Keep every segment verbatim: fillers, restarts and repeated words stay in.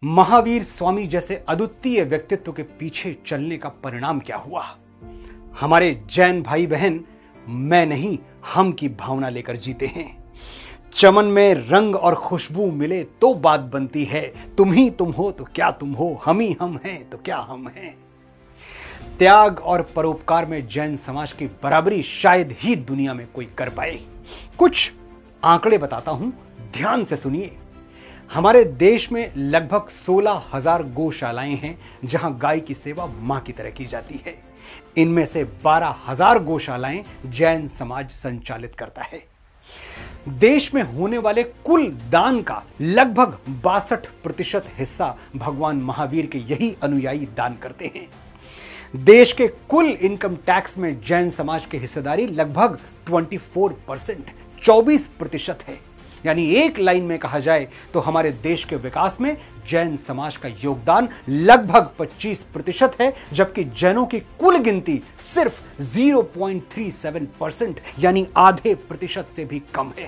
महावीर स्वामी जैसे अद्वितीय व्यक्तित्व के पीछे चलने का परिणाम क्या हुआ? हमारे जैन भाई बहन मैं नहीं हम की भावना लेकर जीते हैं। चमन में रंग और खुशबू मिले तो बात बनती है। तुम ही तुम हो तो क्या तुम हो, हम ही हम हैं तो क्या हम हैं। त्याग और परोपकार में जैन समाज की बराबरी शायद ही दुनिया में कोई कर पाए। कुछ आंकड़े बताता हूं, ध्यान से सुनिए। हमारे देश में लगभग सोलह हजार गौशालाएं हैं जहां गाय की सेवा मां की तरह की जाती है। इनमें से बारह हजार गौशालाएं जैन समाज संचालित करता है। देश में होने वाले कुल दान का लगभग बासठ प्रतिशत हिस्सा भगवान महावीर के यही अनुयायी दान करते हैं। देश के कुल इनकम टैक्स में जैन समाज की हिस्सेदारी लगभग चौबीस परसेंट चौबीस प्रतिशत है। यानी एक लाइन में कहा जाए तो हमारे देश के विकास में जैन समाज का योगदान लगभग पच्चीस प्रतिशत है, जबकि जैनों की कुल गिनती सिर्फ zero point three seven percent यानी आधे प्रतिशत से भी कम है।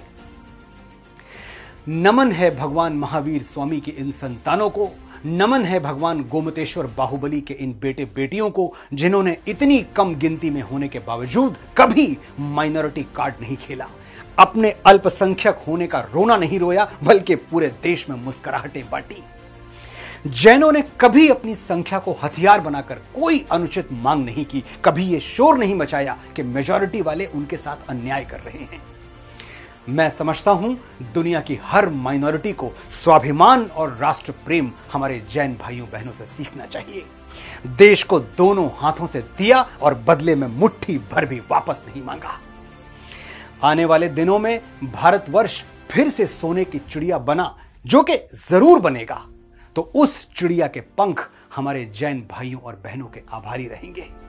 नमन है भगवान महावीर स्वामी की इन संतानों को, नमन है भगवान गोमतेश्वर बाहुबली के इन बेटे बेटियों को, जिन्होंने इतनी कम गिनती में होने के बावजूद कभी माइनॉरिटी कार्ड नहीं खेला, अपने अल्पसंख्यक होने का रोना नहीं रोया, बल्कि पूरे देश में मुस्कुराहटें बांटी। जैनों ने कभी अपनी संख्या को हथियार बनाकर कोई अनुचित मांग नहीं की, कभी यह शोर नहीं मचाया कि मेजॉरिटी वाले उनके साथ अन्याय कर रहे हैं। मैं समझता हूं दुनिया की हर माइनॉरिटी को स्वाभिमान और राष्ट्र प्रेम हमारे जैन भाइयों बहनों से सीखना चाहिए। देश को दोनों हाथों से दिया और बदले में मुट्ठी भर भी वापस नहीं मांगा। आने वाले दिनों में भारतवर्ष फिर से सोने की चिड़िया बना, जो कि जरूर बनेगा, तो उस चिड़िया के पंख हमारे जैन भाइयों और बहनों के आभारी रहेंगे।